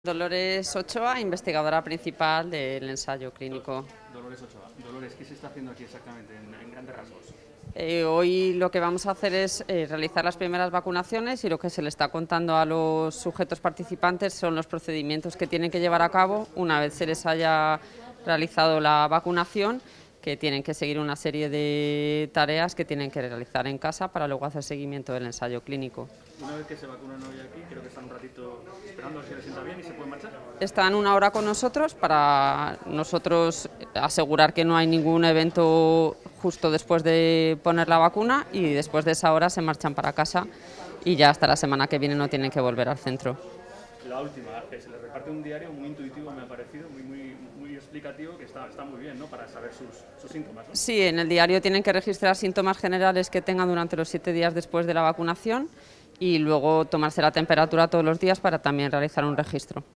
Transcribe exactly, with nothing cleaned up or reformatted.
Dolores Ochoa, investigadora principal del ensayo clínico. Dolores Ochoa. Dolores, ¿qué se está haciendo aquí exactamente, en, en grandes rasgos? Eh, hoy lo que vamos a hacer es eh, realizar las primeras vacunaciones y lo que se le está contando a los sujetos participantes son los procedimientos que tienen que llevar a cabo una vez se les haya realizado la vacunación, que tienen que seguir una serie de tareas que tienen que realizar en casa para luego hacer seguimiento del ensayo clínico. Una vez que se vacunan hoy aquí, creo que están un ratito esperando a ver si les sienta bien y se pueden marchar. Están una hora con nosotros para nosotros asegurar que no hay ningún evento justo después de poner la vacuna, y después de esa hora se marchan para casa y ya hasta la semana que viene no tienen que volver al centro. La última, se les reparte un diario muy intuitivo, me ha parecido, muy, muy, muy explicativo, que está, está muy bien, ¿no?, para saber sus, sus síntomas, ¿no? Sí, en el diario tienen que registrar síntomas generales que tengan durante los siete días después de la vacunación y luego tomarse la temperatura todos los días para también realizar un registro.